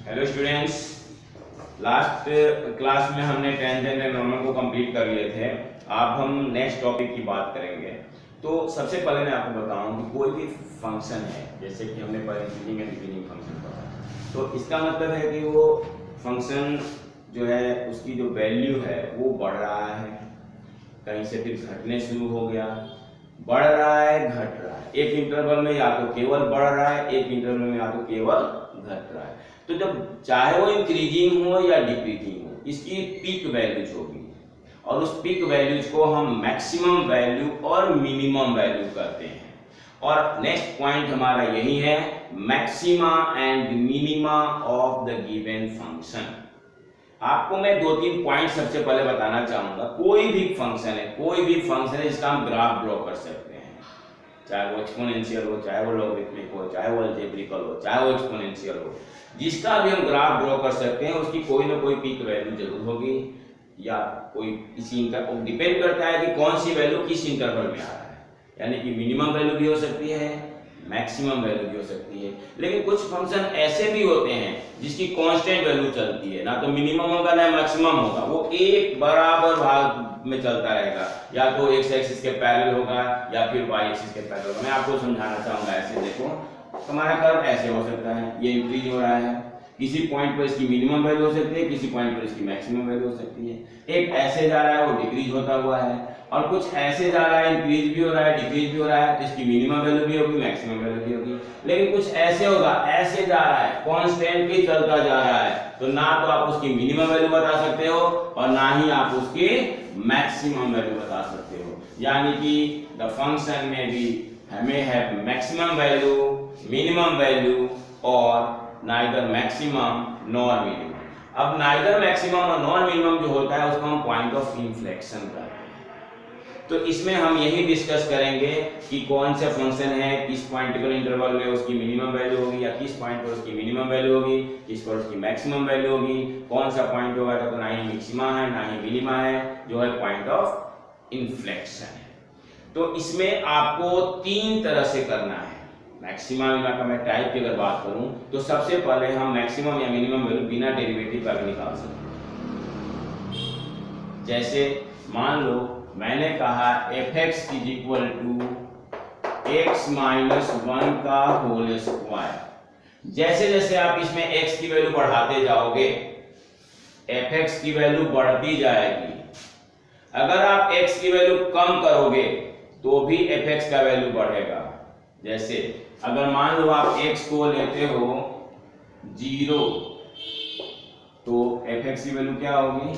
Hello students, last class में हमने tangent and normal को कंप्लीट कर लिए थे। अब हम नेक्स्ट टॉपिक की बात करेंगे। तो सबसे पहले मैं आपको बताऊं कि कोई भी फंक्शन है, जैसे कि हमने पहले इंक्रीजिंग एंड डिक्रीजिंग फंक्शन पढ़ा, तो इसका मतलब है कि वो फंक्शन जो है उसकी जो वैल्यू है वो बढ़ रहा है, कहीं से फिर घटने शुरू हो गया, बढ़ रहा है, घट रहा है। एक इंटरवल में या तो केवल बढ़ रहा है, एक इंटरवल में या तो केवल घट रहा है। तो जब चाहे वो इंक्रीजिंग हो या डिक्रीजिंग हो, इसकी पीक वैल्यूज होगी और उस पीक वैल्यूज को हम मैक्सिमम वैल्यू और मिनिमम वैल्यू कहते हैं। और नेक्स्ट पॉइंट हमारा यही है, maxima and minima of the given function. आपको मैं 2-3 पॉइंट सबसे पहले बताना चाहूंगा। कोई भी फंक्शन है जिसका हम ग्राफ ड्रॉ कर सकते हैं, चाहे वो एक्सपोनेंशियल हो, चाहे वो लॉगरिथमिक हो, चाहे वो अलजेब्रिकल हो, चाहे वो एक्सपोनेंशियल हो, जिसका भी हम ग्राफ ड्रॉ कर सकते हैं उसकी कोई ना कोई पीक वैल्यू जरूर होगी या कोई इसी इंटरवल, डिपेंड करता है कि कौन सी वैल्यू किस इंटरवल में आ रहा है। यानी कि मिनिमम वैल्यू भी हो सकती है, मैक्सिमम वैल्यू भी हो सकती है। लेकिन कुछ फंक्शन ऐसे भी होते हैं जिसकी कांस्टेंट वैल्यू चलती है, ना तो मिनिमम होगा ना मैक्सिमम होगा, वो एक बराबर भाग में चलता रहेगा, या तो एक्स एक्सिस के पैरेलल होगा या फिर वाई एक्सिस के पैरेलल होगा। मैं आपको समझाना चाहूंगा। ऐसे देखो, हमारा कर्व ऐसे हो सकता है, ये इंक्रीज हो रहा है, किसी पॉइंट पर इसकी मिनिमम वैल्यू हो सकती है, किसी पॉइंट पर इसकी मैक्सिमम वैल्यू हो सकती है। एक ऐसे जा रहा है, वो डिक्रीज होता हुआ है, और कुछ ऐसे जा रहा है, इंक्रीज भी हो रहा है, डिक्रीज भी हो रहा है, तो इसकी मिनिमम वैल्यू भी होगी, मैक्सिमम वैल्यू भी होगी। लेकिन कुछ ऐसे होगा, ऐसे जा रहा है, कांस्टेंटली चलता जा रहा है, तो ना तो आप उसकी मिनिमम वैल्यू बता सकते हो और ना ही आप उसकी मैक्सिमम वैल्यू बता सकते हो। यानी कि द फंक्शन में भी हमें है मैक्सिमम वैल्यू, मिनिमम वैल्यू और नाइदर मैक्सिमम नॉर मिनिमम। अब नाइदर मैक्सिमम और नॉर मिनिमम जो होता है उसको हम पॉइंट ऑफ इन्फ्लेक्शन कहते हैं। तो इसमें हम यही डिस्कस करेंगे कि कौन से फंक्शन है, किस पॉइंटिकल इंटरवल में उसकी मिनिमम वैल्यू होगी या किस पॉइंट पर उसकी मिनिमम वैल्यू होगी, किस पर उसकी मैक्सिमम वैल्यू होगी, कौन सा पॉइंट होगा तो ना ही मैक्सिमा है ना ही मिनिमा है, जो है पॉइंट ऑफ इन्फ्लेक्शन है। तो इसमें आपको 3 तरह से करना है। मैक्सिमा मिनिमा का मैं टाइप की अगर बात करूं तो सबसे पहले हम मैक्सिमम या मिनिमम वैल्यू बिना डेरिवेटिव का भी निकाल सकते हैं। जैसे मान लो मैंने कहा fx is equal to x minus 1 का होल स्क्वायर। जैसे जैसे आप इसमें x की वैल्यू बढ़ाते जाओगे, fx की वैल्यू बढ़ती जाएगी। अगर आप x की वैल्यू कम करोगे तो भी fx का वैल्यू बढ़ेगा। जैसे अगर मान लो आप x को लेते हो 0, तो fx की वैल्यू क्या होगी,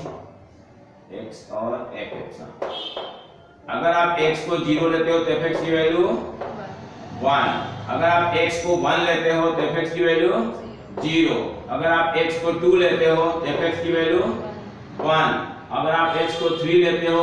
x और fx। अगर आप x को 0 लेते हो तो fx की वैल्यू 1। अगर आप x को 1 लेते हो तो fx की वैल्यू 0। अगर आप x को 2 लेते हो तो fx की वैल्यू 1। अगर आप x को 3 लेते हो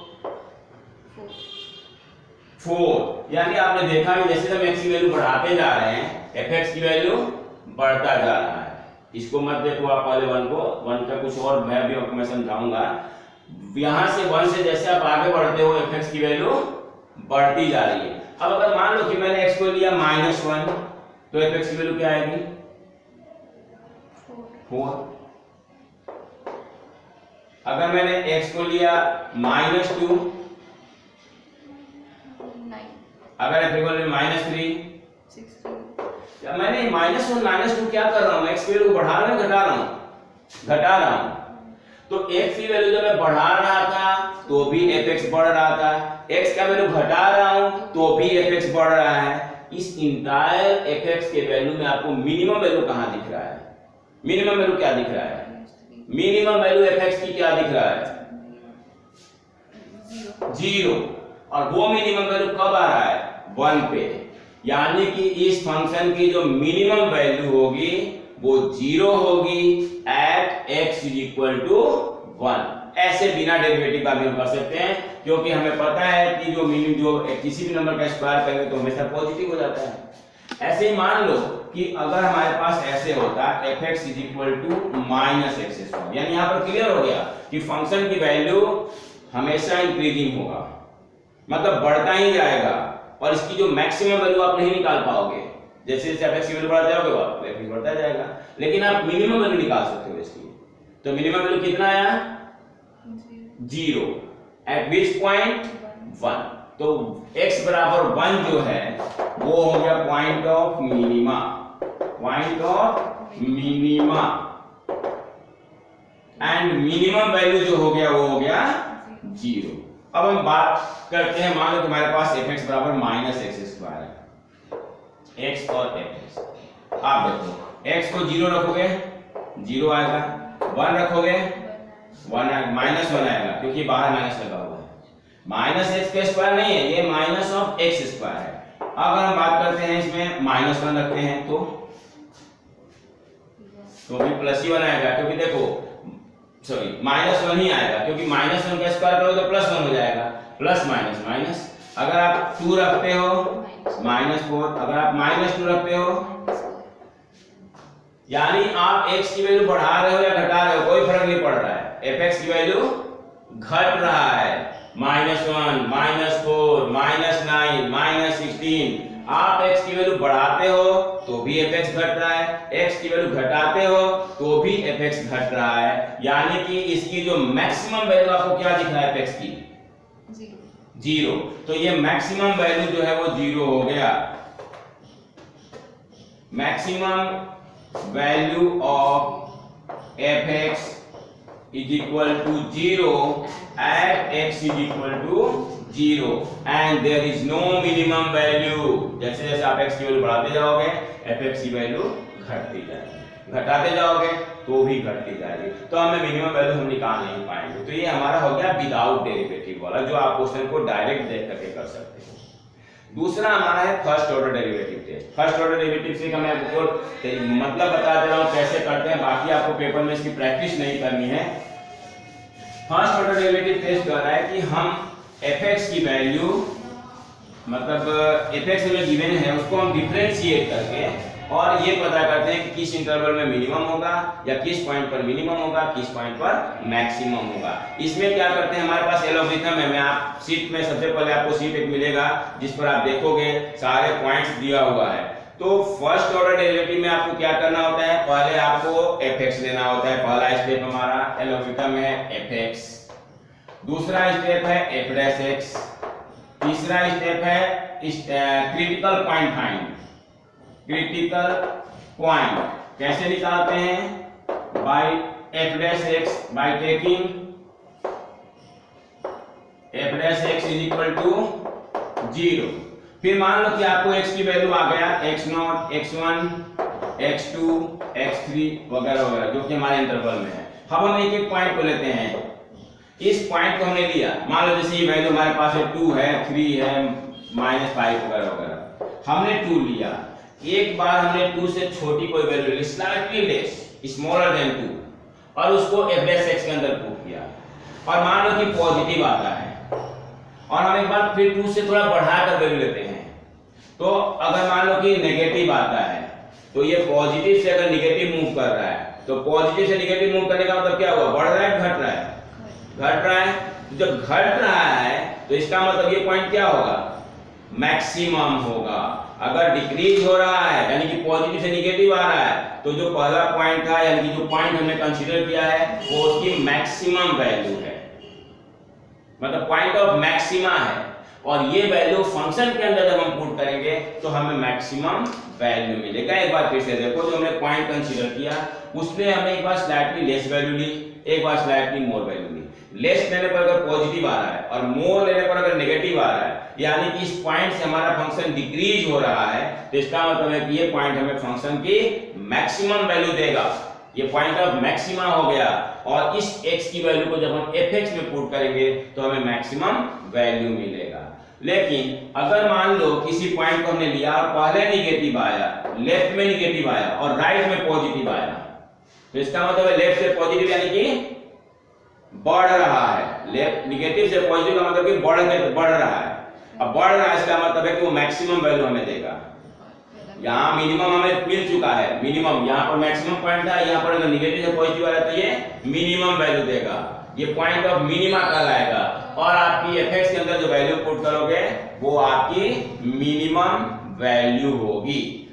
4। यानी आपने देखा कि जैसे जब x की वैल्यू बढ़ाते जा रहे हैं fx की वैल्यू बढ़ता जा रहा है। इसको मत देखो आप पहले 1 को, 1 का कुछ और मैं भी आपको मैं समझाऊंगा। यहां से 1 से जैसे आप आगे बढ़ते हो fx की वैल्यू बढ़ती जा रही है। अब अगर मान लो कि मैंने x को लिया -1, तो fx की वैल्यू क्या आएगी, 4। अगर मैंने x को लिया -2, अगर f इक्वल -3, 6। मैंने -1 -2 क्या कर रहा हूं, x की वैल्यू बढ़ा रहा हूं घटा रहा हूं, घटा रहा हूं। तो x की वैल्यू जब मैं बढ़ा रहा था तो भी fx बढ़ रहा था, x का वैल्यू घटा रहा हूं तो भी fx बढ़ रहा है। इस इंटायर fx के वैल्यू में आपको मिनिमम वैल्यू कहां दिख रहा है, मिनिमम वैल्यू क्या दिख रहा है, मिनिमम वैल्यू fx की क्या दिख रहा है, 0। और वो मिनिमम वैल्यू कब आ रहा है, 1 पे। यानी कि इस फंक्शन की जो मिनिमम वैल्यू होगी वो 0 होगी at x is equal to 1। ऐसे बिना डेरिवेटिव का भी हम कर सकते हैं, क्योंकि हमें पता है कि जो किसी भी नंबर का स्क्वायर करेंगे तो हमेशा पॉजिटिव हो जाता है। ऐसे ही मान लो कि अगर हमारे पास ऐसे होता fx is equal to -x², यानी यहाँ पर क्लियर हो गया कि फंक्शन की वैल्यू हमेशा इंक्रीजिंग होगा, मतलब बढ़ता ही जाएगा, और इसकी जो मैक्सिमम वैल्यू आप नहीं निकाल पाओगे। जैसे जैसे fx की वैल्यू बढ़ाते जाओगे fx बढ़ता जाएगा। लेकिन आप मिनिमम वैल्यू निकाल सकते हो इसकी। तो मिनिमम वैल्यू कितना आया? 0 एट विच पॉइंट 1। तो x बराबर 1 जो है वो हो गया point of minima, point of minima. And minimum value जो हो गया वो हो गया 0। अब हम बात करते हैं, मान लो तुम्हारे पास fx बराबर -x² है, x और fx। आप देखो x को 0 रखोगे 0 आएगा, 1 रखोगे 1 आएगा, -1 आएगा क्योंकि बाहर माइनस लगा हुआ है। -x² नहीं है, ये माइनस ऑफ x² है। अगर हम बात करते हैं इसमें -1 रखते हैं तो भी प्लस ही 1 आएगा, क्योंकि देखो सॉरी -1 ही आएगा क्योंकि -1 का स्क्वायर करोगे तो +1 हो जाएगा, प्लस माइनस माइनस। अगर आप 2 रखते हो -4, अगर आप -2 रखते हो, यानी आप x की वैल्यू बढ़ा रहे हो या घटा रहे हो कोई फर्क नहीं पड़ रहा है, fx की वैल्यू घट रहा है। -1, -4, -9, -16। आप x की वैल्यू बढ़ाते हो तो भी fx घट रहा है, x की वैल्यू घटाते हो तो भी fx घट रहा है। यानी कि इसकी जो मैक्सिमम वैल्यू आपको क्या दिख रहा है fx की? 0। तो ये मैक्सिमम वैल्यू जो है वो 0 हो गया। Maximum value of fx is equal to 0 at x is equal to 0 and there is no minimum value। जैसे जैसे आप x की वैल्यू बढ़ाते जाओगे fx की वैल्यू घटती जाएगी, घटाते जाओगे तो भी घटती जाएगी। तो हमें मिनिमम वैल्यू हम निकाल नहीं पाएंगे। तो ये हमारा हो गया विदाउट डेरिवेटिव वाला, जो आप क्वेश्चन को डायरेक्ट देख करके कर सकते हो। दूसरा हमारा है first order derivative test. First order derivative से मैं आपको मतलब बता दे रहा हूं कैसे करते हैं, बाकी आपको पेपर में इसकी प्रैक्टिस नहीं करनी है। फर्स्ट ऑर्डर डेरिवेटिव टेस्ट कर रहा है कि हम fx की वैल्यू मतलब fx जो गिवन है उसको हम डिफरेंशिएट करके और ये पता करते हैं कि किस इंटरवल में मिनिमम होगा या किस पॉइंट पर मिनिमम होगा, किस पॉइंट पर मैक्सिमम होगा। इसमें क्या करते हैं, हमारे पास एल्गोरिथम है। मैं आप शीट में सबसे पहले आपको शीट एक मिलेगा जिस पर आप देखोगे सारे पॉइंट्स दिया हुआ है। तो फर्स्ट ऑर्डर डेरिवेटिव में आपको क्या करना होता है, पहले आपको fx लेना होता है। पहला स्टेप हमारा एल्गोरिथम है fx, दूसरा स्टेप है f'(x), तीसरा स्टेप है critical point find. Critical point कैसे निकालते हैं, by f'(x) by taking f'(x) is equal to 0। फिर मान लो कि आपको x की वैल्यू आ गया x0, x1, x2, x3 वगैरह वगैरह जो कि हमारे इंटरवल में है। अब हम एक एक पॉइंट को लेते हैं। इस पॉइंट को हमने लिया, मान लो जैसे ये वैल्यू हमारे पास है 2 है, 3 है, -5 वगैरह वगैरह, हमने 2 लिया। एक बार हमने 2 से छोटी कोई वैल्यू ली, स्लाइटली लेस, स्मॉलर देन 2, और उसको f'(x) के अंदर पुट किया, और मान लो कि पॉजिटिव आता है, और हम एक बार फिर 2 से थोड़ा बढ़ाकर वैल्यू लेते हैं। तो अगर मान लो कि नेगेटिव आता है तो ये पॉजिटिव से अगर नेगेटिव मूव कर रहा है तो पॉजिटिव से नेगेटिव मूव करने का मतलब क्या हुआ, बढ़ रहा है घट रहा है, घट रहा है। तो जब घट रहा है तो इसका मतलब ये पॉइंट क्या होगा, मैक्सिमम होगा। अगर डिक्रीज हो रहा है यानी कि पॉजिटिव से नेगेटिव आ रहा है तो जो पहला पॉइंट था यानी कि जो पॉइंट हमने कंसीडर किया है वो उसकी मैक्सिमम वैल्यू है, मतलब पॉइंट ऑफ मैक्सिमा है। और ये वैल्यू फंक्शन के अंदर जब हम पुट करेंगे तो हमें मैक्सिमम वैल्यू मिलेगा। एक बार फिर से देखो, जो हमने पॉइंट कंसीडर किया उसमें हमने एक बार स्लाइटली लेस वैल्यू ली, एक बार स्लाइटली मोर वैल्यू ली। लेस लेने पर अगर पॉजिटिव आ रहा है और मोर लेने पर अगर नेगेटिव आ रहा है, यानी कि इस पॉइंट से हमारा फंक्शन डिक्रीज हो रहा है, तो इसका मतलब है कि ये पॉइंट हमें फंक्शन की मैक्सिमम वैल्यू देगा। ये पॉइंट ऑफ मैक्सिमा हो गया, और इस x की वैल्यू को जब हम fx में पुट करेंगे तो हमें मैक्सिमम वैल्यू मिलेगा। लेकिन अगर मान लो किसी पॉइंट को हमने लिया और पहले नेगेटिव आया, लेफ्ट में नेगेटिव आया और राइट में पॉजिटिव आया, तो इसका मतलब है लेफ्ट से पॉजिटिव यानी कि बढ़ रहा है। लेफ्ट नेगेटिव से पॉजिटिव का मतलब कि बढ़ रहा है। अब बढ़ रहा है इसका मतलब है कि वो मैक्सिमम वैल्यू हमें देगा। यहाँ मिनिमम हमें मिल चुका है, मिनिमम यहाँ पर मैक्सिमम पॉइंट था, यहाँ पर अगर नेगेटिव से पॉजिटिव आ रहा है तो ये मिनिमम वैल्यू देगा, ये पॉइंट ऑफ मिनिमा कहलाएगा। और आपकी fx के अंदर जो वैल्यू पुट करोगे वो आपकी मिनिमम वैल्यू होगी।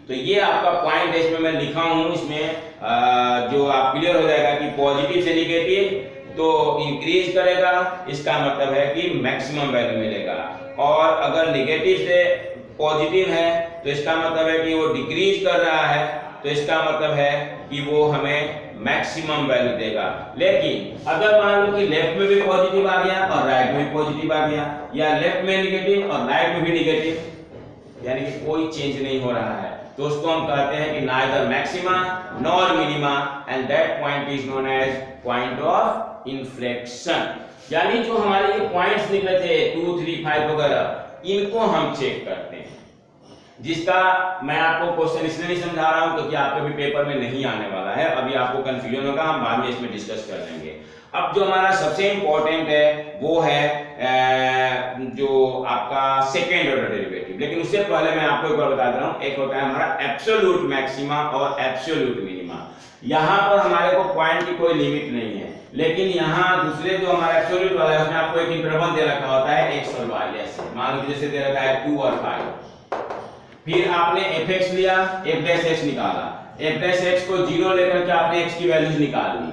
तो ये आपका पॉइंट है, इसमें मैं लिखा हूं, इसमें जो आप क्लियर हो जाएगा कि पॉजिटिव से निगेटिव तो इंक्रीज करेगा, इसका मतलब है कि मैक्सिमम वैल्यू मिलेगा, और अगर निगेटिव से पॉजिटिव है तो इसका मतलब है कि वो डिक्रीज कर रहा है, तो इसका मतलब है कि वो हमें मैक्सिमम वैल्यू देगा। लेकिन अगर मान लो कि लेफ्ट में भी पॉजिटिव आ गया और राइट में भी पॉजिटिव आ गया, या लेफ्ट में निगेटिव और राइट में भी निगेटिव, यानी कि कोई चेंज नहीं हो रहा है, तो उसको हम कहते हैं कि neither maxima nor minima, and that point is known as point of inflection. यानी जो हमारे ये पॉइंट्स निकले थे 2, 3, 5 वगैरह, इनको हम चेक करते हैं, जिसका मैं आपको क्वेश्चन इसलिए नहीं समझा रहा हूं क्योंकि आपके भी पेपर में नहीं आने वाला है, अभी आपको कंफ्यूजन होगा, हम बाद में इसमें डिस्कस कर लेंगे। अब जो हमारा सबसे इंपॉर्टेंट है वो है जो आपका सेकेंड ऑर्डर डेरिवेटिव। लेकिन उससे पहले मैं आपको एक बार बता रहा हूं, एक होता है हमारा एब्सोल्यूट मैक्सिमा और एब्सोल्यूट मिनिमा। यहाँ पर हमारे को पॉइंट की कोई लिमिट नहीं है, लेकिन यहाँ दूसरे जो हमारा एब्सोल्यूट वाला है उसमें आपको एक इंटरवल दे रखा होता है x और y, ऐसे मान लो जैसे दे रखा है 2 और 5। फिर आपने fx लिया, f' निकाला, f' को 0 लेकर के आपने x की वैल्यूज निकाल ली।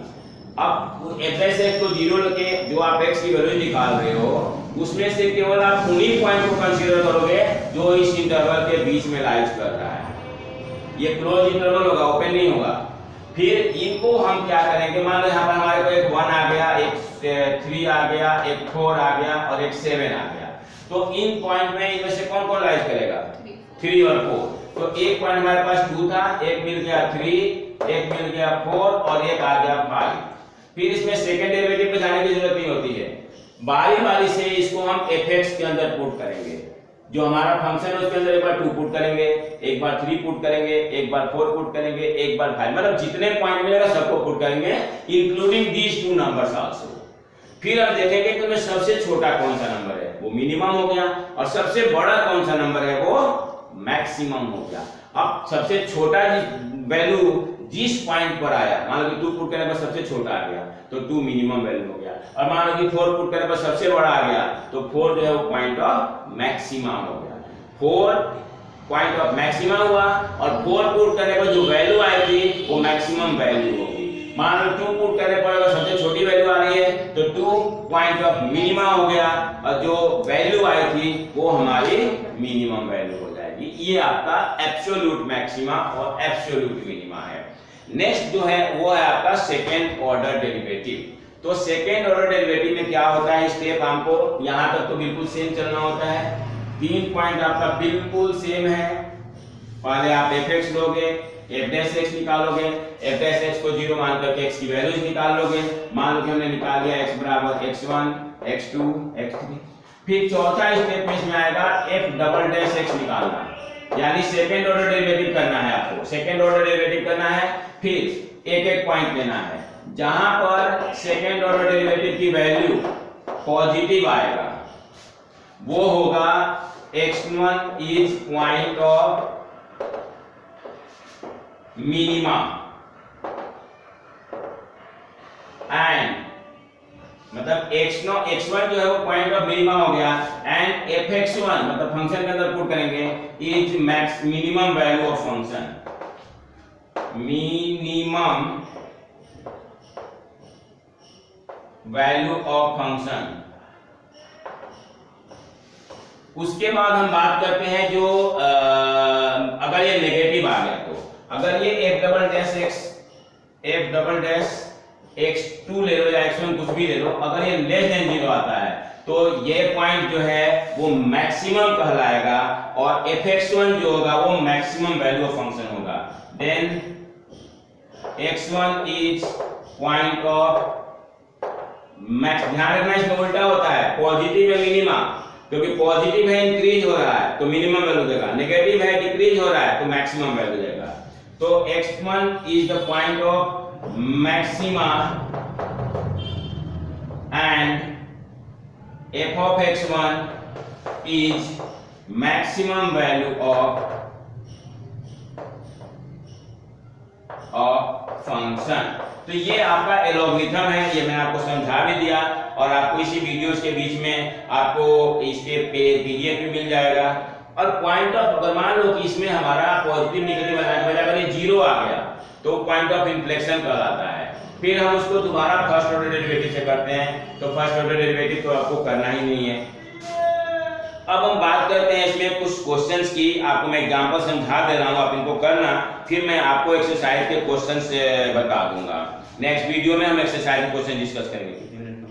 अब f' को 0 लेके जो आप x की वैल्यूज निकाल रहे हो, उसमें से केवल आप उन्हीं पॉइंट को कंसीडर करोगे जो इस इंटरवल के बीच में लाइज कर रहा है। ये क्लोज इंटरवल होगा, ओपन नहीं होगा। फिर इनको हम क्या करेंगे, मान लो यहाँ पर हमारे को एक 1 आ गया, एक 3 आ गया, एक 4 आ गया और एक 7 आ गया, तो इन पॉइंट में इनमें से कौन कौन लाइज करेगा? 3 और 4। तो एक पॉइंट हमारे पास 2 था, एक मिल गया 3, एक मिल गया 4 और एक आ गया 5। फिर इसमें सेकंड डेरिवेटिव पे जाने की जरूरत नहीं होती है, बारी बारी से इसको हम fx के अंदर पुट करेंगे। जो हमारा फंक्शन है उसके अंदर एक बार 2 पुट करेंगे, एक बार 3 पुट करेंगे, एक बार 4 पुट करेंगे, एक बार 5, मतलब जितने पॉइंट मिलेगा सबको पुट करेंगे, इंक्लूडिंग दीस 2 नंबर्स आल्सो। फिर हम देखेंगे कि उनमें सबसे छोटा कौन सा नंबर है, वो मिनिमम हो गया, और सबसे बड़ा कौन सा नंबर है, वो मैक्सिमम हो गया। अब सबसे छोटा वैल्यू जिस पॉइंट पर आया, मान लो कि 2 पुट करने पर सबसे छोटा आ गया तो 2 मिनिमम वैल्यू हो गया, और मान लो कि 4 पुट करने पर सबसे बड़ा आ गया तो 4 जो है वो पॉइंट ऑफ मैक्सिमा हो गया। 4 पॉइंट ऑफ मैक्सिमा हुआ, और 4 पुट करने पर जो वैल्यू आई थी वो मैक्सिमम वैल्यू होगी। मान लो 2 पुट करने पर अगर सबसे छोटी वैल्यू आ रही है तो 2 पॉइंट ऑफ मिनिमा हो गया, और जो वैल्यू आई थी वो हमारी मिनिमम वैल्यू हो जाएगी। ये आपका एब्सोल्यूट मैक्सिमा और एब्सोल्यूट मिनिमा है। नेक्स्ट जो है वो है आपका सेकेंड ऑर्डर डेरिवेटिव। तो सेकेंड ऑर्डर डेरिवेटिव में क्या होता है, स्टेप आपको यहां तक तो बिल्कुल सेम चलना होता है। 3 पॉइंट आपका बिल्कुल सेम है। पहले आप fx लोगे, f' निकालोगे, f' को 0 मान करके x की वैल्यूज निकाल लोगे। मान लो कि हमने निकाल लिया x बराबर x1, x2, x3। फिर चौथा स्टेप में इसमें आएगा f"x निकालना, यानी सेकेंड ऑर्डर डेरिवेटिव करना है आपको, सेकेंड ऑर्डर डेरिवेटिव करना है। फिर एक एक पॉइंट लेना है, जहां पर सेकेंड ऑर्डर डेरिवेटिव की वैल्यू पॉजिटिव आएगा वो होगा x1 is point of minima, and मतलब x1 जो है वो पॉइंट ऑफ मिनिमा हो गया, एंड fx1 मतलब फंक्शन के अंदर पुट करेंगे is max minimum value of function, minimum value of function. उसके बाद हम बात करते हैं जो अगर ये नेगेटिव आ गया, तो अगर ये f"x2 ले लो या x1 कुछ भी ले लो, अगर ये लेस देन 0 आता है तो ये पॉइंट जो है वो मैक्सिमम कहलाएगा, और fx1 जो होगा वो मैक्सिमम वैल्यू ऑफ फंक्शन होगा। Then x1 is point of max. ध्यान रखना इसमें उल्टा होता है, पॉजिटिव है मिनिमा, क्योंकि पॉजिटिव है इंक्रीज हो रहा है तो मिनिमम वैल्यू देगा, नेगेटिव है डिक्रीज हो रहा है तो मैक्सिमम वैल्यू देगा। तो x1 is the point of maxima and f of x1 is maximum value of function। तो ये आपका एलोगरिथम है, ये मैंने आपको समझा भी दिया, और आपको इसी वीडियोस के बीच में आपको इसके PDF भी मिल जाएगा। और पॉइंट ऑफ, अगर मान लो कि इसमें हमारा पॉजिटिव नेगेटिव बनाने के बजाय अगर ये जीरो आ गया तो पॉइंट ऑफ इन्फ्लेक्शन कहलाता है। फिर हम उसको दोबारा फर्स्ट ऑर्डर डेरिवेटिव से करते हैं, तो फर्स्ट ऑर्डर डेरिवेटिव तो आपको करना ही नहीं है। अब हम बात करते हैं इसमें कुछ क्वेश्चंस की, आपको मैं एग्जांपल समझा दे रहा हूं, आप इनको करना, फिर मैं आपको एक्सरसाइज के क्वेश्चंस बता दूंगा। नेक्स्ट वीडियो में हम एक्सरसाइज के क्वेश्चन डिस्कस करेंगे।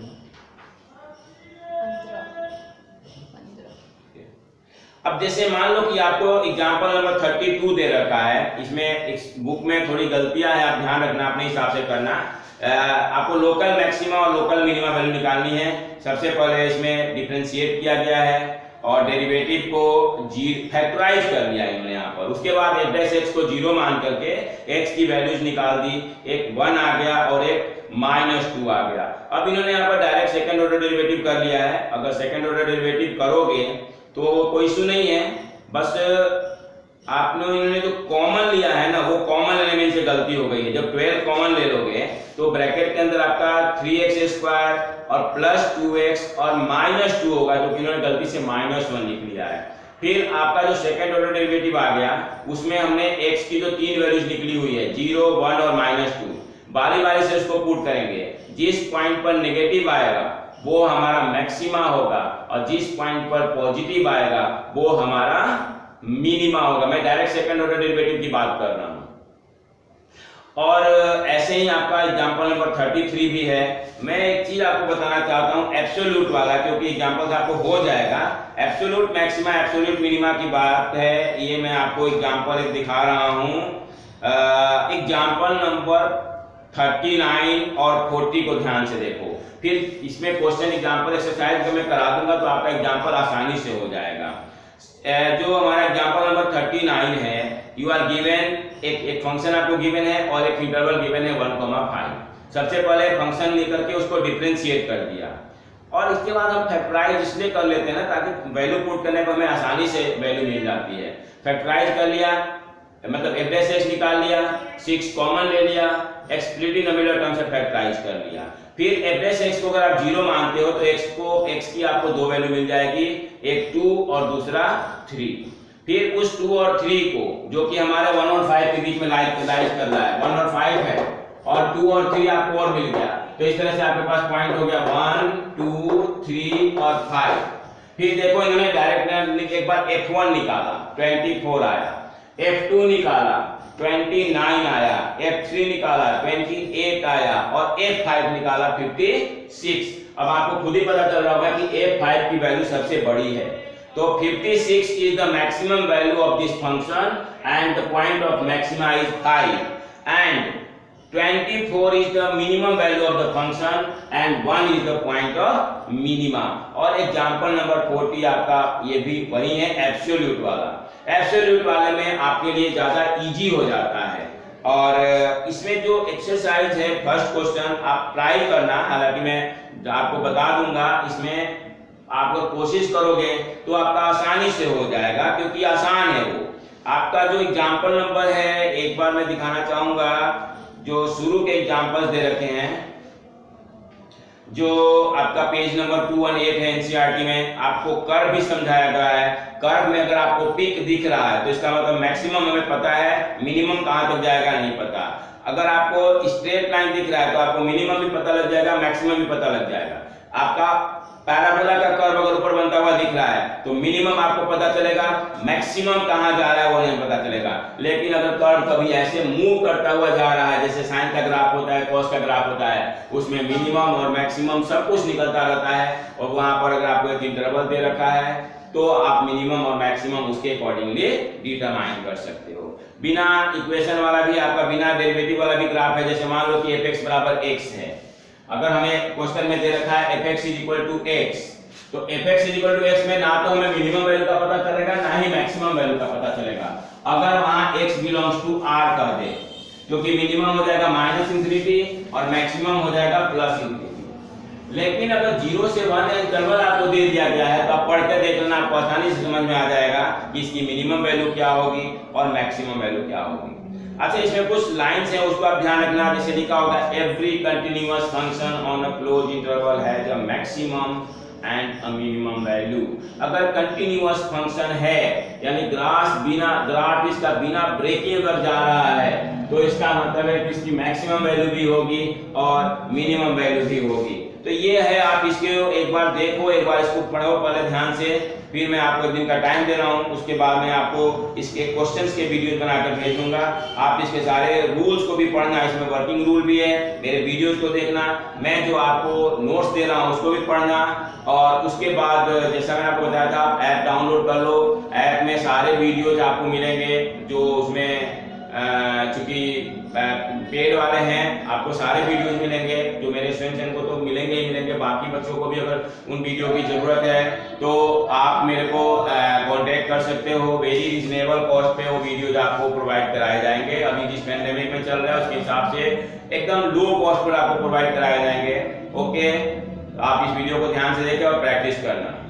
अब जैसे मान लो कि आपको एग्जांपल नंबर 32 दे रखा है, इसमें इस बुक में थोड़ी गलतियां हैं, आप ध्यान रखना, अपने हिसाब से करना। आपको लोकल मैक्सिमा और लोकल मिनिमा वैल्यू निकालनी है। सबसे पहले इसमें डिफरेंशिएट किया गया है और डेरिवेटिव को फैक्टराइज कर लिया इन्होंने यहाँ पर। उसके बाद f डैश x को 0 मान करके x की वैल्यूज निकाल दी, एक 1 आ गया और एक -2 आ गया। अब इन्होंने यहाँ पर डायरेक्ट सेकंड ऑर्डर डेरिवेटिव कर लिया है। अगर सेकंड ऑर्डर डेरिवेटिव करोगे तो कोई इशू नहीं है, बस आपने इन्होंने जो कॉमन लिया है ना, वो कॉमन एलिमेंट से गलती हो गई है। जब 12 कॉमन ले लोगे तो ब्रैकेट के अंदर आपका 3x² और +2x और -2 होगा, जो कि इन्होंने गलती से -1 लिख लिया है। फिर आपका जो सेकंड ऑर्डर डेरिवेटिव आ गया, उसमें हमने x की जो 3 वैल्यूज निकली हुई है 0, 1 और -2, बारी बारी से उसको पुट करेंगे। जिस पॉइंट पर नेगेटिव आएगा वो हमारा मैक्सिमा होगा और जिस पॉइंट पर पॉजिटिव आएगा वो हमारा मिनिमा होगा। मैं डायरेक्ट सेकंड ऑर्डर डेरिवेटिव की बात कर रहा हूं। और ऐसे ही आपका एग्जांपल नंबर 33 भी है। मैं एक चीज आपको बताना चाहता हूं, एब्सोल्यूट वाला, क्योंकि एग्जांपल आपको हो जाएगा। एब्सोल्यूट मैक्सिमा एब्सोल्यूट मिनिमा की बात है, ये मैं आपको एग्जांपल एक दिखा रहा हूं। एग्जांपल नंबर 39 और 40 को ध्यान से देखो, फिर इसमें क्वेश्चन एग्जांपल एक्सरसाइज को मैं करा दूंगा तो आपका एग्जांपल आसानी से हो जाएगा। जो हमारा एग्जांपल नंबर 39 है, यू आर गिवन एक फंक्शन आपको गिवन है और एक इंटरवल गिवन है 1,5। सबसे पहले फंक्शन लेकर के उसको डिफरेंशिएट कर दिया और इसके बाद हम फैक्टराइज इसलिए कर लेते हैं ना, ताकि वैल्यू पुट करने पर हमें आसानी से वैल्यू मिल जाती है। फैक्टराइज कर लिया मतलब f डैश x निकाल लिया, 6 कॉमन ले लिया, x डिनोमिनेटर टर्म से फैक्टराइज कर लिया। फिर f डैश x को अगर आप 0 मानते हो तो x की आपको दो वैल्यू मिल जाएगी, एक 2 और दूसरा 3। फिर उस 2 और 3 को, जो कि हमारे 1 और 5 के बीच में लाइज कर रहा है, 1 और 5 है और 2 और 3 आपको और मिल गया, तो इस तरह से आपके पास पॉइंट हो गया 1, 2, 3 और 5। फिर देखो इन्होंने डायरेक्ट एक बार f1 निकाला 24 आया, f2 निकाला 29 आया, f3 निकाला 28 आया और f5 निकाला 56। अब आपको खुद ही पता चल रहा होगा कि f5 की वैल्यू सबसे बड़ी है, तो 56 is the maximum value of this function and the point of maxima is 5 and 24 is the minimum value of the function and 1 is the point of minima। और एग्जांपल नंबर 40 आपका ये भी वही है, एब्सोल्यूट वाला। एब्सोल्यूट वाले में आपके लिए ज्यादा इजी हो जाता है। और इसमें जो एक्सरसाइज है फर्स्ट क्वेश्चन आप ट्राई करना, हालांकि मैं आपको बता दूंगा, इसमें आप लोग कोशिश करोगे तो आपका आसानी से हो जाएगा, क्योंकि आसान है वो। आपका जो एग्जांपल नंबर है, एक बार मैं दिखाना चाहूंगा, जो शुरू के एग्जांपल्स दे रखे हैं, जो आपका पेज नंबर 218 है एनसीईआरटी में, आपको कर्व भी समझाया गया है। कर्व में अगर आपको पिक दिख रहा है तो इसका मतलब मैक्सिमम हमें पता है, मिनिमम कहां तक जाएगा नहीं पता। अगर आपको स्ट्रेट लाइन दिख रहा है तो आपको मिनिमम भी पता लग जाएगा, मैक्सिमम भी पता लग जाएगा। आपका पैराबोला का कर्व अगर ऊपर बनता हुआ दिख रहा है तो मिनिमम आपको पता चलेगा, मैक्सिमम कहां जा रहा है वो नहीं पता चलेगा। लेकिन अगर कर्व कभी ऐसे मूव करता हुआ जा रहा है, जैसे साइन का ग्राफ होता है, कॉस का ग्राफ होता है, उसमें मिनिमम और मैक्सिमम सब कुछ निकलता रहता है, और वहां पर अगर आपको एक इंटरवल दे रखा है तो आप मिनिमम और मैक्सिमम उसके अकॉर्डिंगली डिटरमाइन कर सकते हो। बिना इक्वेशन वाला भी आपका, बिना डेरिवेटिव वाला भी ग्राफ है। जैसे मान लो कि f(x) बराबर x है, अगर हमें क्वेश्चन में दे रखा है f(x) = x, तो f(x) = x में ना तो हमें मिनिमम वैल्यू का पता चलेगा ना ही मैक्सिमम वैल्यू का पता चलेगा। अगर वहां x बिलोंग्स टू r कर दे, क्योंकि मिनिमम हो जाएगा -∞ और मैक्सिमम हो जाएगा +∞। लेकिन अगर 0 से 1 इंटरवल आपको दे दिया गया है तो आप पढ़ के देख लेना, आपको आसानी से समझ में आ जाएगा कि इसकी मिनिमम वैल्यू क्या होगी और मैक्सिमम वैल्यू क्या होगी। अच्छा, इसमें कुछ लाइंस हैं, उसको आप ध्यान रखना। जैसे लिखा होगा every continuous function on a close interval has a maximum and a minimum value. अगर कंटिन्यूअस फंक्शन है यानी ग्राफ इसका बिना ब्रेकिंग अगर जा रहा है तो इसका मतलब है कि इसकी मैक्सिमम वैल्यू भी होगी और मिनिमम वैल्यू भी होगी। तो ये है, आप इसके एक बार देखो, एक बार इसको पढ़ो पहले ध्यान से, फिर मैं आपको एक दिन का टाइम दे रहा हूँ, उसके बाद में आपको इसके क्वेश्चंस के वीडियोस बनाकर भेज दूंगा। आप इसके सारे रूल्स को भी पढ़ना, इसमें वर्किंग रूल भी है, मेरे वीडियोस को देखना, मैं जो आपको नोट्स दे रहा हूँ उसको भी पढ़ना, और उसके बाद जैसा मैंने आपको बताया था आप ऐप डाउनलोड कर लो। ऐप में सारे वीडियोज आपको मिलेंगे जो उसमें चूंकि पेड वाले हैं, आपको सारे वीडियोज मिलेंगे, जो मेरे स्टूडेंट्स को तो मिलेंगे ही मिलेंगे, बाकी बच्चों को भी अगर उन वीडियो की जरूरत है तो आप मेरे को कांटेक्ट कर सकते हो। वेरी रिजनेबल कॉस्ट पे वो वीडियोज आपको प्रोवाइड कराए जाएंगे। अभी जिस पैंडेमिक में चल रहा है उसके हिसाब से एकदम लो कॉस्ट पर आपको प्रोवाइड कराए जाएंगे। ओके, आप इस वीडियो को ध्यान से देखें और प्रैक्टिस करना।